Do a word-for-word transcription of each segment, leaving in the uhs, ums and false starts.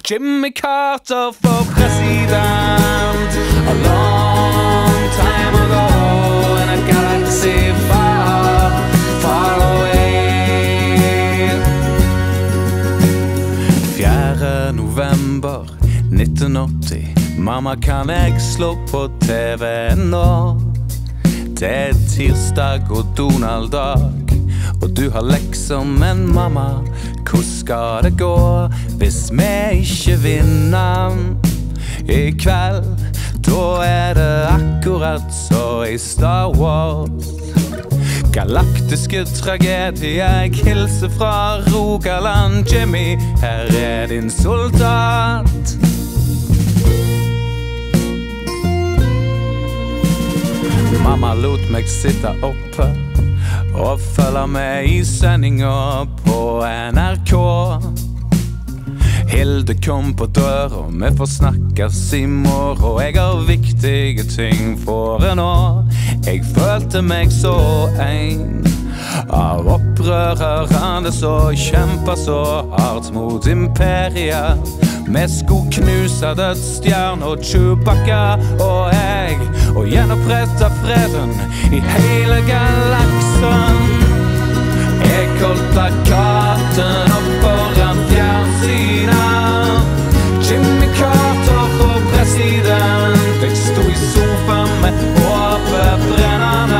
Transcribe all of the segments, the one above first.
Jimmy Carter for president. A long time ago in a galaxy far, far away. Fjerde november nitten åtti. Mamma, kan jeg slå på T V nå? Det er tirsdag og Donald-dag, og du har lekser, men mamma, hvor skal det gå hvis vi ikke vinner i kveld? Da er det akkurat så i Star Wars. Galaktiske tragedier, jeg hilser fra Rogaland. Jimmy, her er din soldat. Mamma lot meg sitte oppe og følge med i sendinga på N R K. Hilde kom på døra, vi får snakkes i morgen. Jeg har viktige ting for en år. Jeg følte meg så ein av opprørerne som kjempet så hardt mot imperiet. Vi skulle knuse dødsstjerne og Chewbacca og jeg, og gjenopprette freden i hele galaksen. Jeg holdt plakaten opp foran fjernsynet. Jimmy Carter for president. Jeg sto i sofaen med håpet brennende.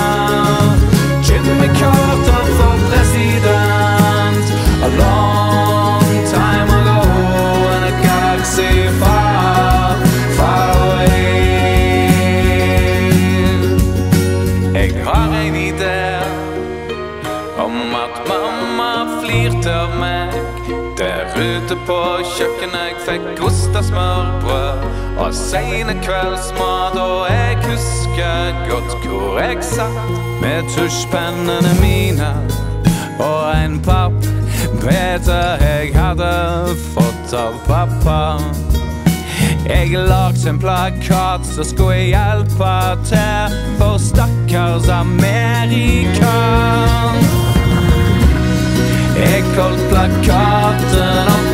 Jimmy Carter for president. A long time ago in a galaxy far, far away. Jeg har en idé om at mamma flirte av meg. Der ute på kjøkkenet jeg fikk ost og smørbrød og sene kveldsmat, og jeg husker godt hvor jeg satt med tusjpennene mine og en papp Peter jeg hadde fått av pappa. Jeg lagde en plakat som skulle hjelpe til for stakkars Amerika. Jeg holdt plakaten opp